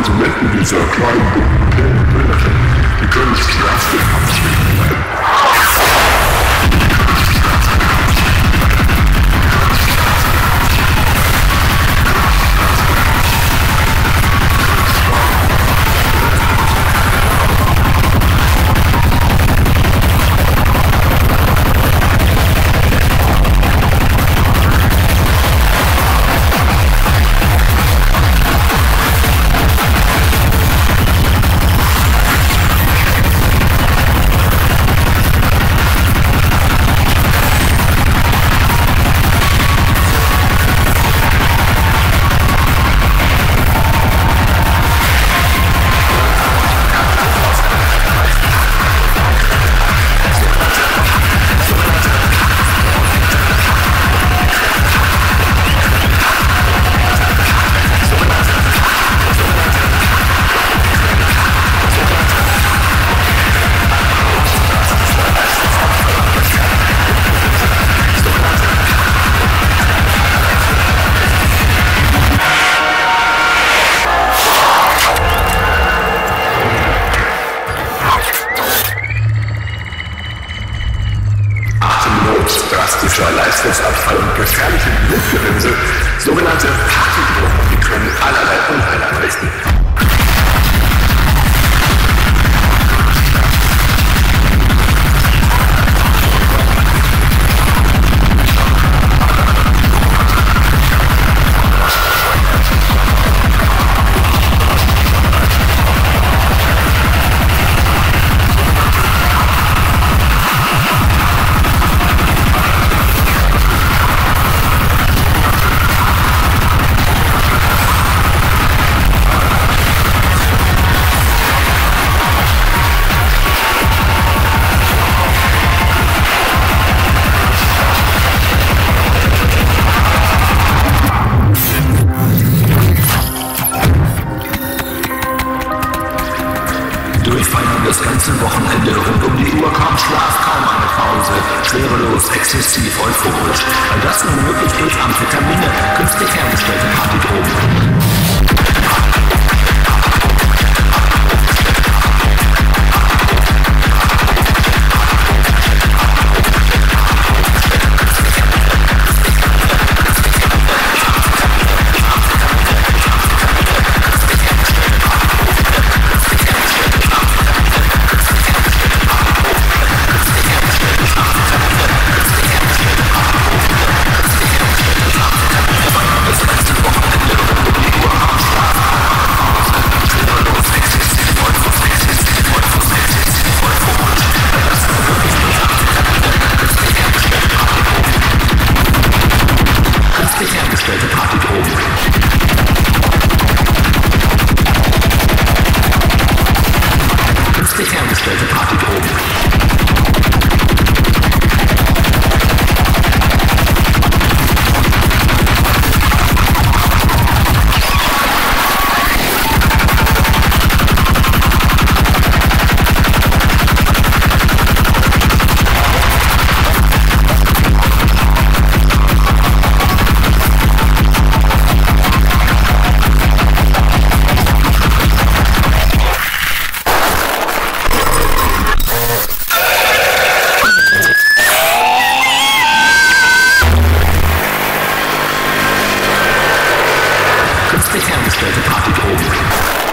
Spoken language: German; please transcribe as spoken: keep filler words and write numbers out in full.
Konsumenten dieser kleinen bunten Pillen, die können schwerste abschrecken werden. Drastischer Leistungsabfall und gefährliche Blutgerinnsel, sogenannte Partydrogen, die können allerlei Unheil anrichten. Durchfeiern das ganze Wochenende rund um die Uhr, kaum Schlaf, kaum eine Pause, schwerelos, exzessiv, euphorisch. All das nur möglich durch Amphetamine, künstlich hergestellte Partydrogen. Hergestellte Partydrogen. Künstlich hergestellte Partydrogen. Künstlich hergestellte Partydrogen.